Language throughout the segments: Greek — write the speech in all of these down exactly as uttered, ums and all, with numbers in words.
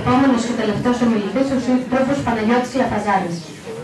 επόμενος και τελευταίος ομιλητής, ο Σύντροφος Παναγιώτης Λαφαζάνης.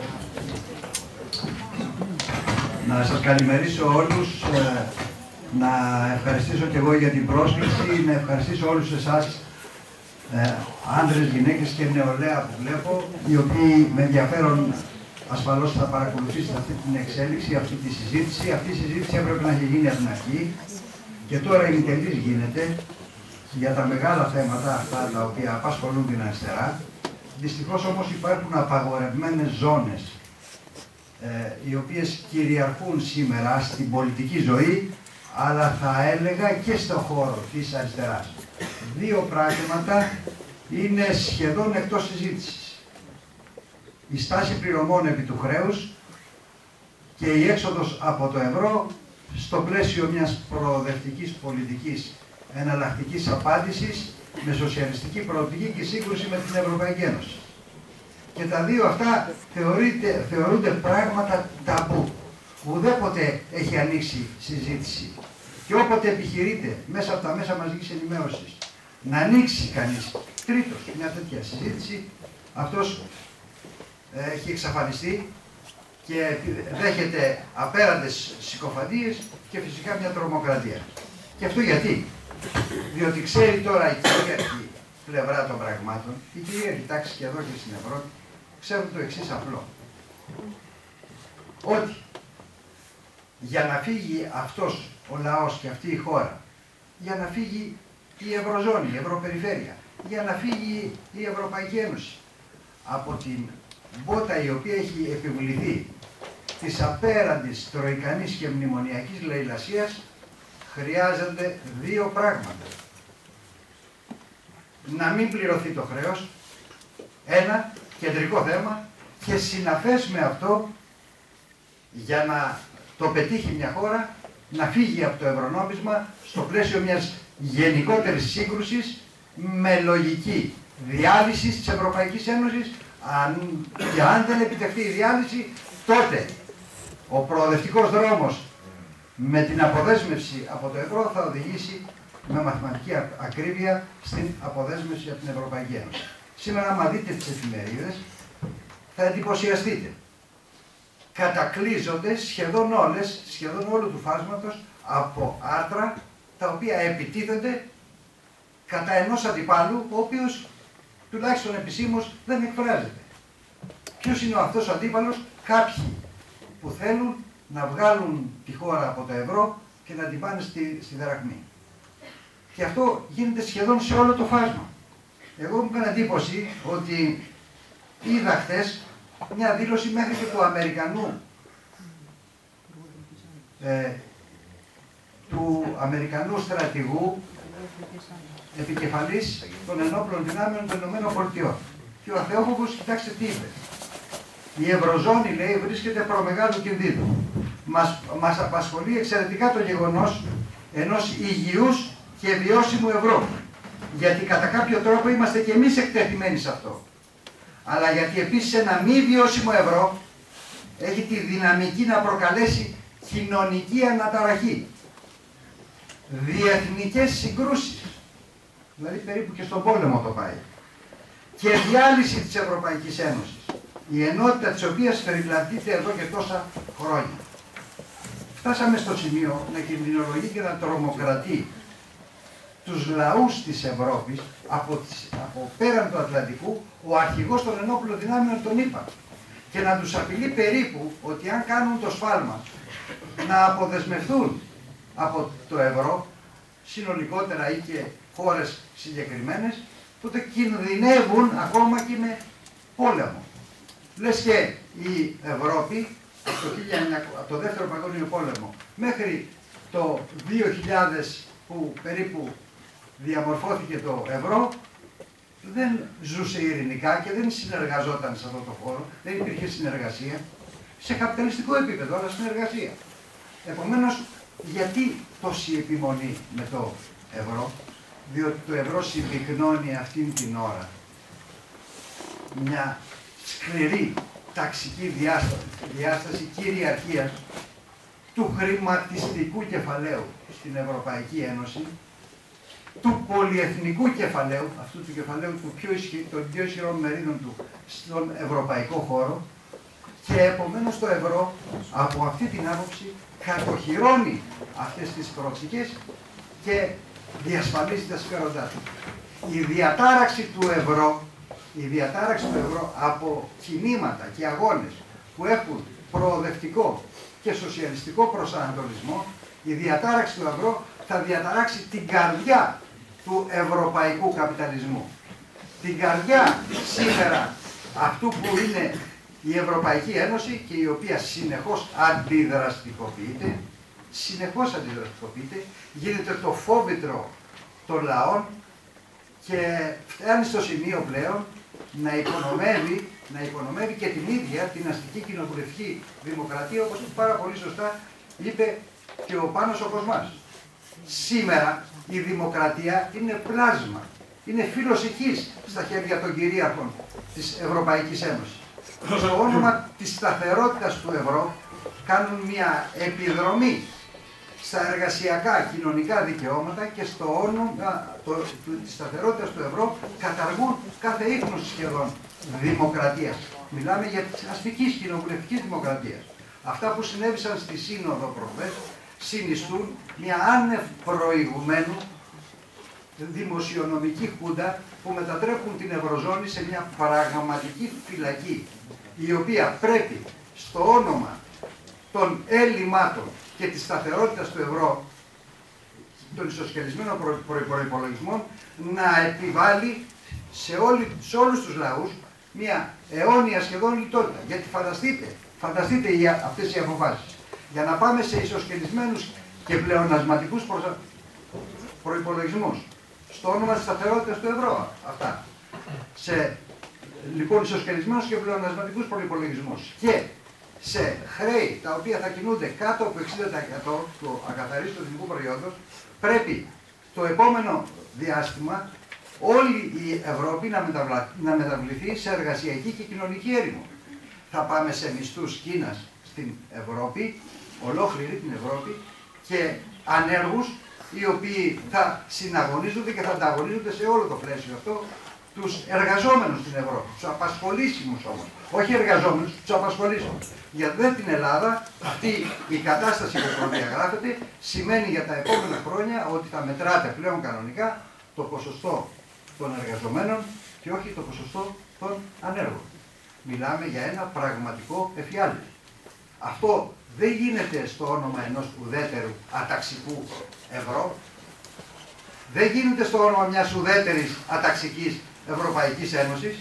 Να σας καλημερίσω όλους, να ευχαριστήσω και εγώ για την πρόσκληση, να ευχαριστήσω όλους εσάς, άντρες, γυναίκες και νεολαία που βλέπω, οι οποίοι με ενδιαφέρον ασφαλώς θα παρακολουθήσετε αυτή την εξέλιξη, αυτή τη συζήτηση. Αυτή η συζήτηση έπρεπε να έχει γίνει από την αρχή και τώρα η τελής γίνεται για τα μεγάλα θέματα αυτά τα οποία απασχολούν την αριστερά. Δυστυχώς όμως υπάρχουν απαγορευμένες ζώνες ε, οι οποίες κυριαρχούν σήμερα στην πολιτική ζωή, αλλά θα έλεγα και στο χώρο της αριστεράς. Δύο πράγματα είναι σχεδόν εκτός συζήτησης. Η στάση πληρωμών επί του χρέους και η έξοδος από το ευρώ στο πλαίσιο μιας προοδευτικής πολιτικής εναλλακτικής απάντησης με σοσιαλιστική προοπτική και σύγκρουση με την Ευρωπαϊκή Ένωση. Και τα δύο αυτά θεωρείται, θεωρούνται πράγματα ταμπού. Ουδέποτε έχει ανοίξει συζήτηση. Και όποτε επιχειρείται μέσα από τα μέσα μαζικής ενημέρωσης να ανοίξει κανείς τρίτος μια τέτοια συζήτηση, αυτός ε, έχει εξαφανιστεί και δέχεται απέραντες συκοφαντίες και φυσικά μια τρομοκρατία. Και αυτό γιατί? Διότι ξέρει τώρα η κυρίαρχη πλευρά των πραγμάτων, η κυρίαρχη τάξη και εδώ και στην Ευρώπη, ξέρουν το εξής απλό. Ότι για να φύγει αυτός ο λαός και αυτή η χώρα, για να φύγει η Ευρωζώνη, η Ευρωπεριφέρεια, για να φύγει η Ευρωπαϊκή Ένωση από την μπότα η οποία έχει επιβληθεί της απέραντης τροικανής και μνημονιακής λαιλασίας, χρειάζονται δύο πράγματα. Να μην πληρωθεί το χρέος, ένα κεντρικό θέμα, και συναφές με αυτό, για να το πετύχει μια χώρα, να φύγει από το ευρωνόμισμα στο πλαίσιο μιας γενικότερης σύγκρουσης με λογική διάλυση της Ευρωπαϊκής Ένωσης. Αν, και αν δεν επιτευχθεί η διάλυση, τότε ο προοδευτικός δρόμος με την αποδέσμευση από το ευρώ θα οδηγήσει με μαθηματική ακρίβεια στην αποδέσμευση από την Ευρωπαϊκή Ένωση. Σήμερα, άμα δείτε τις εφημερίδες, θα εντυπωσιαστείτε. Κατακλείζονται σχεδόν όλες, σχεδόν όλου του φάσματος από άρθρα τα οποία επιτίθενται κατά ενός αντιπάλου, ο οποίος τουλάχιστον επισήμως δεν εκφράζεται. Ποιος είναι αυτός ο αντίπαλος? Κάποιοι που θέλουν να βγάλουν τη χώρα από το ευρώ και να την πάνε στη, στη δραχμή. Και αυτό γίνεται σχεδόν σε όλο το φάσμα. Εγώ μου έκανε εντύπωση ότι είδα χτες μια δήλωση μέχρι και του Αμερικανού ε, του Αμερικανού στρατηγού επικεφαλής των ενόπλων δυνάμεων των ΗΠΑ. Και ο Αθεόφοβος, κοιτάξτε τι είπε. Η Ευρωζώνη, λέει, βρίσκεται προ μεγάλου κινδύνου. Μας, μας απασχολεί εξαιρετικά το γεγονός ενός υγιούς και βιώσιμου ευρώ. Γιατί κατά κάποιο τρόπο είμαστε και εμείς εκτεθειμένοι σε αυτό. Αλλά γιατί επίσης ένα μη βιώσιμο ευρώ έχει τη δυναμική να προκαλέσει κοινωνική αναταραχή, διεθνικές συγκρούσεις, δηλαδή περίπου και στον πόλεμο το πάει, και διάλυση της Ευρωπαϊκής Ένωσης, η ενότητα της οποίας περιλαμβάνεται εδώ και τόσα χρόνια. Φτάσαμε στο σημείο να κινδυνολογεί και να τρομοκρατεί τους λαούς της Ευρώπης από, τις, από πέραν του Ατλαντικού ο αρχηγός των ενόπλων δυνάμεων των ΗΠΑ, και να τους απειλεί περίπου ότι αν κάνουν το σφάλμα να αποδεσμευτούν από το ευρώ συνολικότερα ή και χώρες συγκεκριμένες, τότε κινδυνεύουν ακόμα και με πόλεμο. Λες και η Ευρώπη από το, από το δεύτερο παγκόσμιο πόλεμο μέχρι το δύο χιλιάδες που περίπου διαμορφώθηκε το ευρώ, δεν ζούσε ειρηνικά και δεν συνεργαζόταν σε αυτό το χώρο, δεν υπήρχε συνεργασία σε καπιταλιστικό επίπεδο, αλλά συνεργασία. Επομένως, γιατί τόση επιμονή με το ευρώ? Διότι το ευρώ συμπυκνώνει αυτήν την ώρα μια σκληρή ταξική διάσταση, διάσταση κυριαρχίας του χρηματιστικού κεφαλαίου στην Ευρωπαϊκή Ένωση, του πολυεθνικού κεφαλαίου, αυτού του κεφαλαίου του πιο ισχυ, των πιο ισχυρών μερίδων του στον ευρωπαϊκό χώρο, και επομένως το ευρώ από αυτή την άποψη κατοχυρώνει αυτές τις προοπτικές και διασφαλίζει τα συμφέροντά του. Η διατάραξη του ευρώ, η διατάραξη του ευρώ από κινήματα και αγώνες που έχουν προοδευτικό και σοσιαλιστικό προσανατολισμό, η διατάραξη του ευρώ θα διαταράξει την καρδιά του ευρωπαϊκού καπιταλισμού. Την καρδιά σήμερα αυτού που είναι η Ευρωπαϊκή Ένωση και η οποία συνεχώς αντιδραστικοποιείται, συνεχώς αντιδραστικοποιείται, γίνεται το φόβητρο των λαών και φτάνει στο σημείο πλέον να υπονομεύει, να υπονομεύει και την ίδια την αστική κοινοβουλευτική δημοκρατία, όπως πάρα πολύ σωστά είπε και ο Πάνος ο Κοσμάς. Σήμερα η δημοκρατία είναι πλάσμα, είναι φύλος ηχής στα χέρια των κυρίαρχων της Ευρωπαϊκής Ένωσης. Στο όνομα της σταθερότητας του ευρώ κάνουν μια επιδρομή στα εργασιακά κοινωνικά δικαιώματα και στο όνομα το, το, της σταθερότητας του ευρώ καταργούν κάθε ίχνος σχεδόν δημοκρατίας. Μιλάμε για της αστικής κοινοβουλευτικής δημοκρατίας. Αυτά που συνέβησαν στη Σύνοδο προχθές συνιστούν μια άνευ προηγουμένου δημοσιονομική χούντα που μετατρέπουν την Ευρωζώνη σε μια πραγματική φυλακή, η οποία πρέπει στο όνομα των έλλειμμάτων και της σταθερότητας του ευρώ, των ισοσκελισμένων προϋπολογισμών, να επιβάλλει σε, όλοι, σε όλους τους λαούς μια αιώνια σχεδόν λιτότητα. Γιατί φανταστείτε, φανταστείτε οι, αυτές οι αποφάσεις. Για να πάμε σε ισοσκελισμένους και πλεονασματικούς προσα... προϋπολογισμούς, στο όνομα της σταθερότητας του ευρώ, αυτά. Σε λοιπόν ισοσκελισμένους και πλεονασματικούς προϋπολογισμούς και σε χρέη τα οποία θα κινούνται κάτω από εξήντα τοις εκατό του ακαθαρίστου εθνικού προϊόντος, πρέπει το επόμενο διάστημα όλη η Ευρώπη να, μεταβλα... να μεταβληθεί σε εργασιακή και κοινωνική έρημο. Θα πάμε σε μισθούς Κίνας στην Ευρώπη, ολόκληρη την Ευρώπη, και ανέργους οι οποίοι θα συναγωνίζονται και θα ανταγωνίζονται σε όλο το πλαίσιο αυτό τους εργαζόμενους στην Ευρώπη, τους απασχολήσιμους όμως, όχι εργαζόμενους, τους απασχολήσιμους. Για δε την Ελλάδα αυτή η κατάσταση που προδιαγράφεται σημαίνει για τα επόμενα χρόνια ότι θα μετράτε πλέον κανονικά το ποσοστό των εργαζομένων και όχι το ποσοστό των ανέργων. Μιλάμε για ένα πραγματικό εφιάλτη. Αυτό δεν γίνεται στο όνομα ενός ουδέτερου αταξικού ευρώ, δεν γίνεται στο όνομα μιας ουδέτερης αταξικής Ευρωπαϊκής Ένωσης.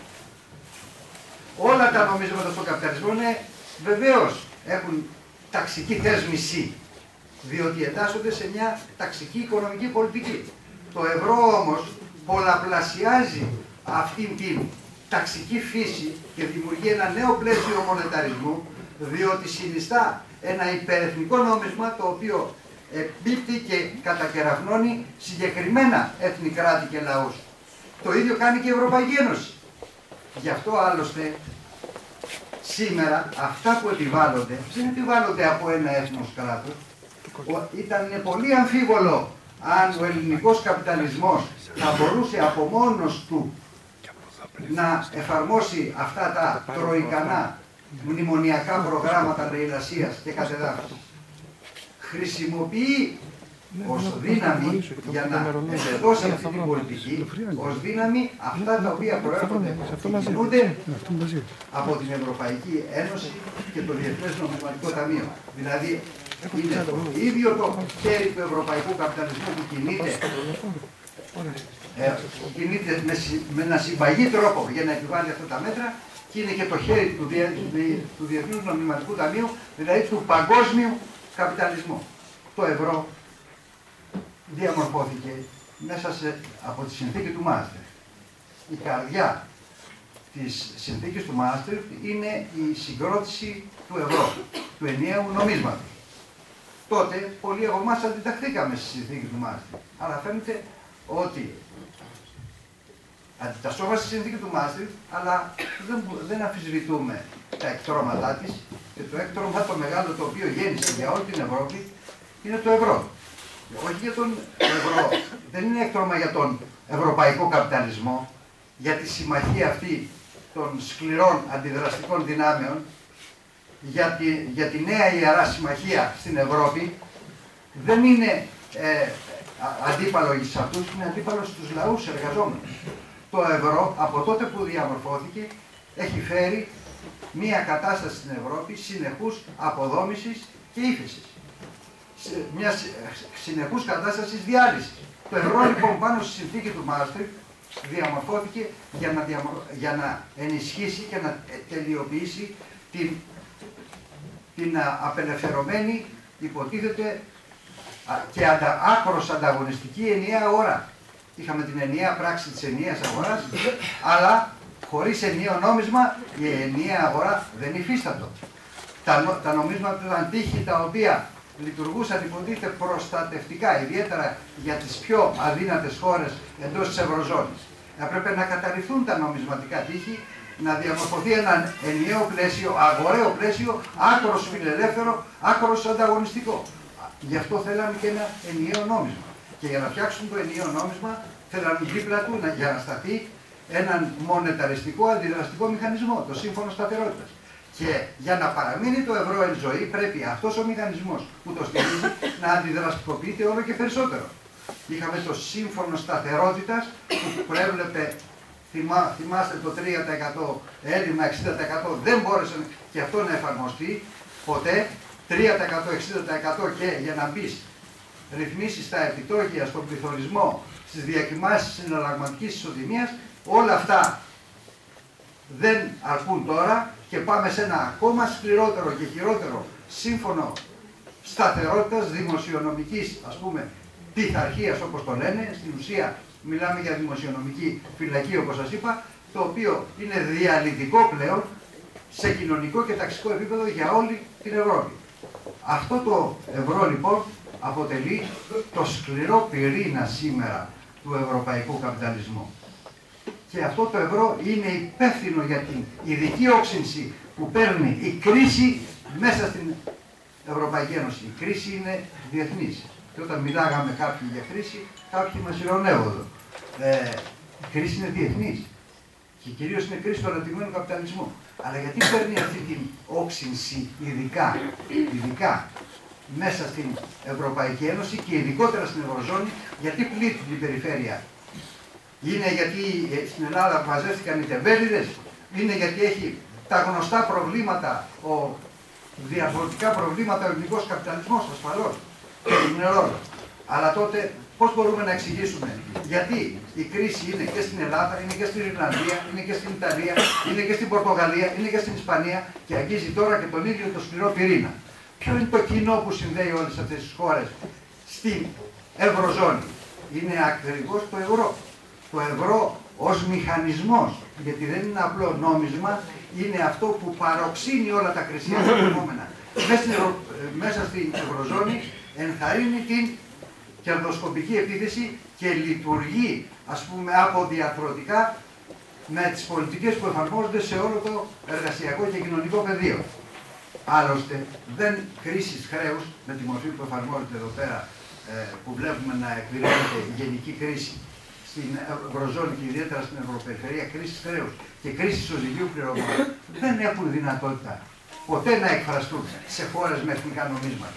Όλα τα νομίσματα στον καπιταλισμό είναι, βεβαίως έχουν ταξική θέσμηση, διότι εντάσσονται σε μια ταξική οικονομική πολιτική. Το ευρώ όμως πολλαπλασιάζει αυτήν την ταξική φύση και δημιουργεί ένα νέο πλαίσιο μονεταρισμού, διότι συνιστά ένα υπερεθνικό νόμισμα το οποίο εμπίπτει και κατακεραυνώνει συγκεκριμένα έθνη, κράτη και λαούς. Το ίδιο κάνει και η Ευρωπαϊκή Ένωση. Γι' αυτό άλλωστε σήμερα αυτά που επιβάλλονται δεν επιβάλλονται από ένα έθνος κράτος. Ήταν πολύ αμφίβολο αν ο ελληνικός καπιταλισμός θα μπορούσε από μόνος του να εφαρμόσει αυτά τα τροικανά μνημονιακά προγράμματα λαιλασίας και κατεδάφισης. Χρησιμοποιεί ως δύναμη για να εμπεδώσει αυτή την πολιτική, ως δύναμη αυτά τα οποία προέρχονται και κινούνται από την Ευρωπαϊκή Ένωση και το Διεθνές Νομισματικό Ταμείο. Δηλαδή είναι το ίδιο το χέρι του ευρωπαϊκού καπιταλισμού που κινείται, ε, κινείται με, με ένα συμπαγή τρόπο για να επιβάλλει αυτά τα μέτρα, και είναι και το χέρι του, Διε, του Διεθνούς Νομισματικού Ταμείου, δηλαδή του παγκόσμιου καπιταλισμού. Το ευρώ διαμορφώθηκε μέσα σε, από τη συνθήκη του Μάστριχτ. Η καρδιά της συνθήκης του Μάστριχτ είναι η συγκρότηση του ευρώ, του ενιαίου νομίσματος. Τότε πολλοί από εμάς αντιταχθήκαμε στη συνθήκη του Μάστριχτ, αλλά φαίνεται ότι αντιτασσόμαστε στη συνθήκη του Μάστριχτ, αλλά δεν, δεν αμφισβητούμε τα εκτρώματά της, και το έκτρωμα το μεγάλο το οποίο γέννησε για όλη την Ευρώπη είναι το ευρώ. όχι για τον ευρώ, δεν είναι έκτρωμα για τον ευρωπαϊκό καπιταλισμό, για τη συμμαχία αυτή των σκληρών αντιδραστικών δυνάμεων, για τη, για τη νέα ιερά συμμαχία στην Ευρώπη, δεν είναι ε, αντίπαλο σε αυτούς, είναι αντίπαλο στους λαούς εργαζόμενους. Το ευρώ από τότε που διαμορφώθηκε έχει φέρει μία κατάσταση στην Ευρώπη συνεχούς αποδόμησης και ύφεσης. Μια συνεχούς κατάστασης διάλυσης. Το ευρώ λοιπόν πάνω στη συνθήκη του Μάστριχτ διαμορφώθηκε για να, διαμορ... για να ενισχύσει και να τελειοποιήσει την, την απελευθερωμένη, υποτίθεται, και αντα... άκρως ανταγωνιστική ενιαία αγορά. Είχαμε την ενιαία πράξη της ενιαίας αγοράς, αλλά χωρίς ενιαίο νόμισμα η ενιαία αγορά δεν υφίστατο. Τα, τα νομίσματα ήταν τείχη τα οποία λειτουργούσαν υποτίθεται προστατευτικά, ιδιαίτερα για τις πιο αδύνατες χώρες εντός της Ευρωζώνης. Έπρεπε να καταρριφθούν τα νομισματικά τείχη, να διαμορφωθεί ένα ενιαίο πλαίσιο, αγοραίο πλαίσιο, άκρος φιλελεύθερο, άκρος ανταγωνιστικό. Γι' αυτό θέλαμε και ένα ενιαίο νόμισμα. Και για να φτιάξουν το ενιαίο νόμισμα, θέλανε δίπλα του να, για να σταθεί έναν μονεταριστικό αντιδραστικό μηχανισμό, το σύμφωνο σταθερότητας. Και για να παραμείνει το ευρώ εν ζωή, πρέπει αυτός ο μηχανισμός που το στηρίζει να αντιδραστικοποιείται όλο και περισσότερο. Είχαμε το σύμφωνο σταθερότητας που προέβλεπε, θυμά, θυμάστε το τρία τοις εκατό έλλειμμα, εξήντα τοις εκατό, δεν μπόρεσε και αυτό να εφαρμοστεί ποτέ. τρία τοις εκατό, εξήντα τοις εκατό και για να μπει ρυθμίσεις στα επιτόκια, στον πληθωρισμό, στις διακυμάνσεις συναλλαγματικής ισοτιμίας, όλα αυτά δεν αρκούν τώρα και πάμε σε ένα ακόμα σκληρότερο και χειρότερο σύμφωνο σταθερότητας, δημοσιονομικής, ας πούμε, πειθαρχίας όπως το λένε. Στην ουσία μιλάμε για δημοσιονομική φυλακή όπως σας είπα, το οποίο είναι διαλυτικό πλέον σε κοινωνικό και ταξικό επίπεδο για όλη την Ευρώπη. Αυτό το ευρώ λοιπόν αποτελεί το σκληρό πυρήνα σήμερα του ευρωπαϊκού καπιταλισμού. Και αυτό το ευρώ είναι υπεύθυνο για την ειδική όξυνση που παίρνει η κρίση μέσα στην Ευρωπαϊκή Ένωση. Η κρίση είναι διεθνής. Και όταν μιλάγαμε κάποιοι για κρίση, κάποιοι μας ειρωνεύονται. Ε, η κρίση είναι διεθνής. Και κυρίως είναι κρίση του αναπτυγμένου καπιταλισμού. Αλλά γιατί παίρνει αυτή την όξυνση ειδικά, ειδικά μέσα στην Ευρωπαϊκή Ένωση και ειδικότερα στην Ευρωζώνη, γιατί πλήττει την περιφέρεια? Είναι γιατί στην Ελλάδα μαζεύτηκαν οι τεμπέληδες, είναι γιατί έχει τα γνωστά προβλήματα, ο, διαφορετικά προβλήματα ο ελληνικός καπιταλισμός, ασφαλώς, και είναι ρόλο. Αλλά τότε πώς μπορούμε να εξηγήσουμε γιατί η κρίση είναι και στην Ελλάδα, είναι και στην Ιρλανδία, είναι και στην Ιταλία, είναι και στην Πορτογαλία, είναι και στην Ισπανία και αγγίζει τώρα και τον ίδιο το σκληρό πυρήνα. Ποιο είναι το κοινό που συνδέει όλες αυτές τις χώρες στην Ευρωζώνη? Είναι ακριβώς το ευρώ. Το ευρώ ως μηχανισμός, γιατί δεν είναι απλό νόμισμα, είναι αυτό που παροξύνει όλα τα κρισιά φαινόμενα. Μέσα στην, Ευρω... μέσα στην Ευρωζώνη ενθαρρύνει την κερδοσκοπική επίθεση και λειτουργεί, ας πούμε, αποδιαρθρωτικά με τις πολιτικές που εφαρμόζονται σε όλο το εργασιακό και κοινωνικό πεδίο. Άλλωστε, δεν κρίσεις χρέους με τη μορφή που εφαρμόζεται εδώ πέρα, ε, που βλέπουμε να εκπληρώνεται η γενική κρίση στην Ευρωζώνη και ιδιαίτερα στην Ευρωπεριφερεια, κρίσεις χρέους και κρίσεις ισοζυγίου πληρωμών, δεν έχουν δυνατότητα ποτέ να εκφραστούν σε χώρες με εθνικά νομίσματα.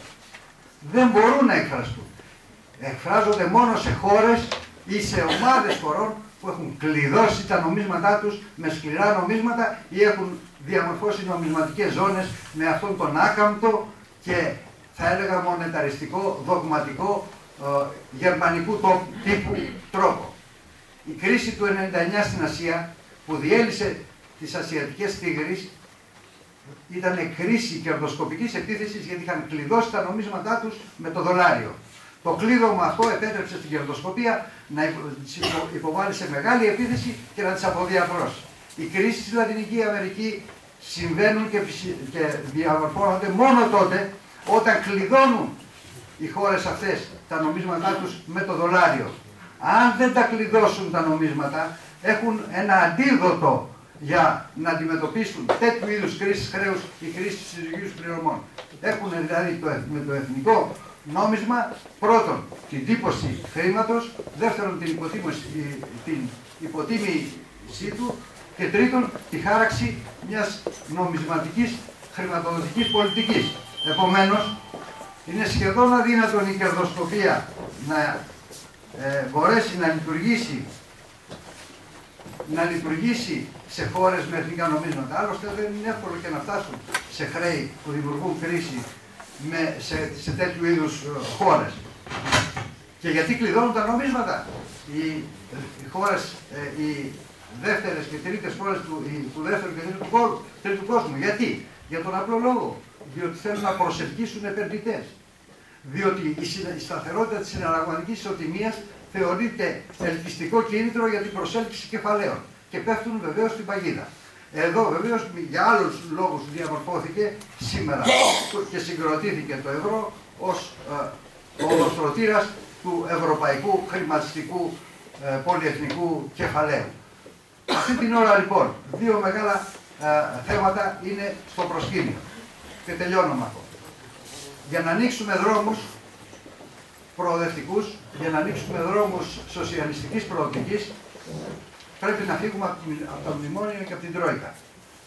Δεν μπορούν να εκφραστούν. Εκφράζονται μόνο σε χώρες ή σε ομάδες χωρών που έχουν κλειδώσει τα νομίσματά τους με σκληρά νομίσματα ή έχουν διαμορφώσει νομισματικές ζώνες με αυτόν τον άκαμπτο και θα έλεγα μονεταριστικό, δογματικό, ε, γερμανικού τύπου τρόπο. Η κρίση του ενενήντα εννιά στην Ασία που διέλυσε τις ασιατικές τίγρεις ήταν κρίση κερδοσκοπικής επίθεσης γιατί είχαν κλειδώσει τα νομίσματά τους με το δολάριο. Το κλείδωμα αυτό επέτρεψε στην κερδοσκοπία να υποβάλει σε μεγάλη επίθεση και να τις αποδιαβρώσει. Οι κρίσεις στη Λατινική Αμερική συμβαίνουν και, και διαμορφώνονται μόνο τότε όταν κλειδώνουν οι χώρες αυτές τα νομίσματά τους με το δολάριο. Αν δεν τα κλειδώσουν τα νομίσματα, έχουν ένα αντίδοτο για να αντιμετωπίσουν τέτοιου είδους κρίσεις χρέους ή κρίσεις ισοζυγίου πληρωμών. Έχουν δηλαδή το, με το εθνικό νόμισμα, πρώτον την τύπωση χρήματος, δεύτερον την, την υποτίμησή του και τρίτον τη χάραξη μιας νομισματικής χρηματοδοτικής πολιτικής. Επομένως, είναι σχεδόν αδύνατον η κερδοσκοπία να ε, μπορέσει να λειτουργήσει, να λειτουργήσει σε χώρες με εθνικά νομίσματα. Άλλωστε δεν είναι εύκολο και να φτάσουν σε χρέη που δημιουργούν κρίση με, σε, σε τέτοιου είδους χώρες. Και γιατί κλειδώνουν τα νομίσματα. Οι, οι χώρες, ε, οι δεύτερες και τρίτες χώρες του, οι, του δεύτερου και τρίτου, κόσμου, τρίτου κόσμου. Γιατί? Για τον απλό λόγο. Διότι θέλουν να προσελκύσουν επενδυτές. Διότι η, η σταθερότητα της συναλλαγματικής ισοτιμίας θεωρείται ελκυστικό κίνητρο για την προσέλκυση κεφαλαίων και πέφτουν βεβαίως στην παγίδα. Εδώ βεβαίως για άλλους λόγους διαμορφώθηκε σήμερα και συγκροτήθηκε το ευρώ ως ε, οδοστρωτήρας του ευρωπαϊκού χρηματιστικού ε, πολυεθνικού κεφαλαίου. Αυτή την ώρα λοιπόν δύο μεγάλα ε, θέματα είναι στο προσκήνιο και τελειώνω με αυτό. Για να ανοίξουμε δρόμους προοδευτικούς, για να ανοίξουμε δρόμους σοσιαλιστικής προοπτικής, πρέπει να φύγουμε από το μνημόνιο και από την Τρόικα.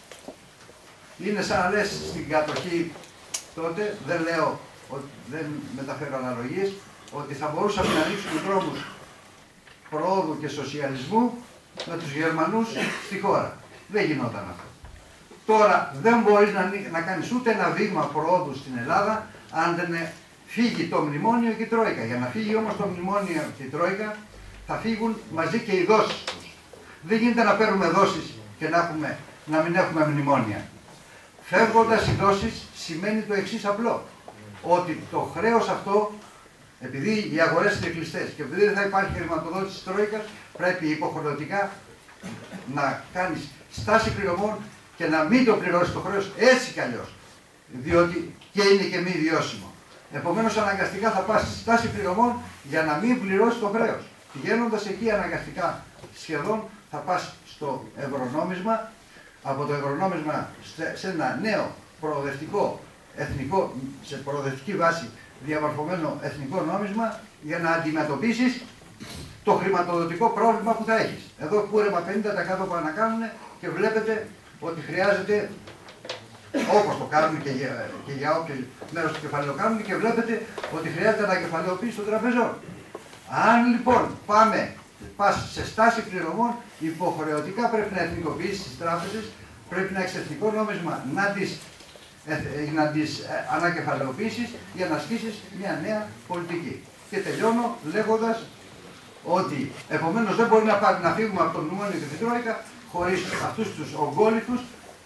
Είναι σαν να λες στην κατοχή τότε, δεν λέω, δεν μεταφέρω αναλογίες, ότι θα μπορούσαμε να ανοίξουμε δρόμους προόδου και σοσιαλισμού με τους Γερμανούς στη χώρα. Δεν γινόταν αυτό. Τώρα δεν μπορείς να, να κάνεις ούτε ένα βήμα προόδου στην Ελλάδα αν δεν φύγει το μνημόνιο και η Τρόικα. Για να φύγει όμως το μνημόνιο και η Τρόικα θα φύγουν μαζί και οι δόσεις τους. Δεν γίνεται να παίρνουμε δόσεις και να, έχουμε, να μην έχουμε μνημόνια. Φεύγοντας οι δόσεις σημαίνει το εξής απλό. Ότι το χρέος αυτό, επειδή οι αγορές είναι κλειστές και επειδή δεν θα υπάρχει χρηματοδότηση της Τρόικας, πρέπει υποχρεωτικά να κάνεις στάση πληρωμών και να μην το πληρώσει το χρέος έτσι κι αλλιώς. Διότι και είναι και μη βιώσιμο. Επομένως αναγκαστικά θα πας στη στάση πληρωμών για να μην πληρώσει το χρέος. Πηγαίνοντας εκεί αναγκαστικά σχεδόν θα πας στο ευρωνόμισμα, από το ευρωνόμισμα σε ένα νέο προοδευτικό εθνικό, σε προοδευτική βάση διαμορφωμένο εθνικό νόμισμα για να αντιμετωπίσεις το χρηματοδοτικό πρόβλημα που θα έχεις. Εδώ κούρεμα πενήντα τοις εκατό πάνε να κάνουν και βλέπετε ότι χρειάζεται, όπως το κάνουν και για, και για όποιο μέρος του κεφαλαίου κάνουν, και βλέπετε ότι χρειάζεται ανακεφαλαιοποίηση των τραπεζών. Αν λοιπόν πάμε, πας σε στάση πληρωμών, υποχρεωτικά πρέπει να εθνικοποιήσεις τις τράπεζες, πρέπει να έχεις εθνικό νόμισμα να τις, να τις ανακεφαλαιοποιήσεις για να ασκήσεις μια νέα πολιτική. Και τελειώνω λέγοντας ότι επομένως δεν μπορεί να, να φύγουμε από το μνημόνιο και την Τρόικα χωρίς αυτούς τους ογκόλυθους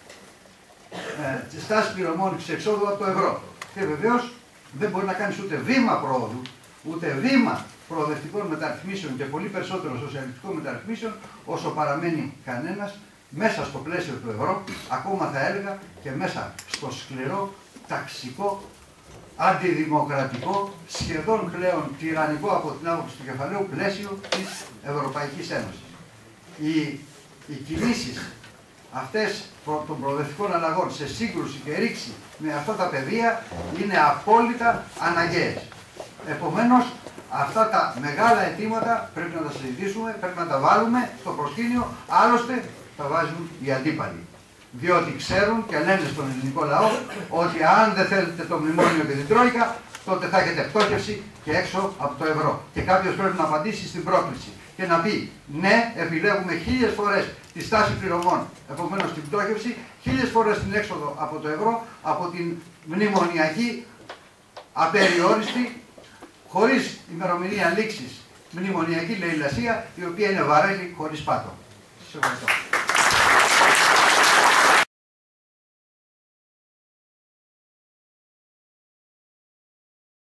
ε, τη στάση πληρωμών και εξόδου από το ευρώ. Και βεβαίως δεν μπορεί να κάνεις ούτε βήμα πρόοδου, ούτε βήμα προοδευτικών μεταρρυθμίσεων και πολύ περισσότερο σοσιαλιστικών μεταρρυθμίσεων όσο παραμένει κανένας μέσα στο πλαίσιο του ευρώ, ακόμα θα έλεγα και μέσα στο σκληρό, ταξικό, αντιδημοκρατικό, σχεδόν πλέον τυραννικό από την άποψη του κεφαλαίου πλαίσιο της Ευρωπαϊκής Ένωσης. Οι, οι κινήσεις αυτές των προοδευτικών αλλαγών σε σύγκρουση και ρήξη με αυτά τα πεδία είναι απόλυτα αναγκαίες. Επομένως, αυτά τα μεγάλα αιτήματα πρέπει να τα συζητήσουμε, πρέπει να τα βάλουμε στο προσκήνιο, άλλωστε τα βάζουν οι αντίπαλοι. Διότι ξέρουν και λένε στον ελληνικό λαό ότι αν δεν θέλετε το μνημόνιο και την Τρόικα, τότε θα έχετε πτώχευση και έξω από το ευρώ. Και κάποιος πρέπει να απαντήσει στην πρόκληση και να πει ναι, επιλέγουμε χίλιες φορές τη στάση πληρωμών, επομένως την πτώχευση, χίλιες φορές την έξοδο από το ευρώ, από την μνημονιακή απεριόριστη, χωρίς ημερομηνία λήξης μνημονιακή λαιλασία, η οποία είναι βαρέλη χωρίς πάτο. Σας ευχαριστώ.